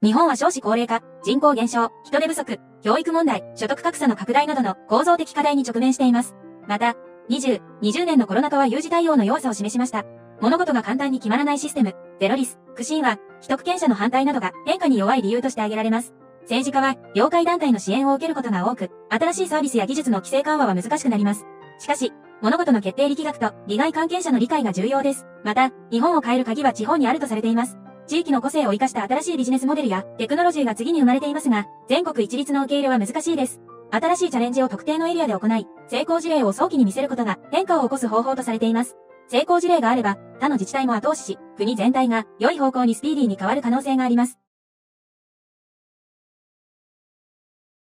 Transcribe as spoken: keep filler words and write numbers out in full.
日本は少子高齢化、人口減少、人手不足、教育問題、所得格差の拡大などの構造的課題に直面しています。また、にじゅう、にじゅうねんのコロナ禍は有事対応の弱さを示しました。物事が簡単に決まらないシステム、ゼロリス、不信は、既得権者の反対などが変化に弱い理由として挙げられます。政治家は、業界団体の支援を受けることが多く、新しいサービスや技術の規制緩和は難しくなります。しかし、物事の決定力学と利害関係者の理解が重要です。また、日本を変える鍵は地方にあるとされています。地域の個性を生かした新しいビジネスモデルやテクノロジーが次に生まれていますが、全国一律の受け入れは難しいです。新しいチャレンジを特定のエリアで行い、成功事例を早期に見せることが変化を起こす方法とされています。成功事例があれば、他の自治体も後押しし、国全体が良い方向にスピーディーに変わる可能性があります。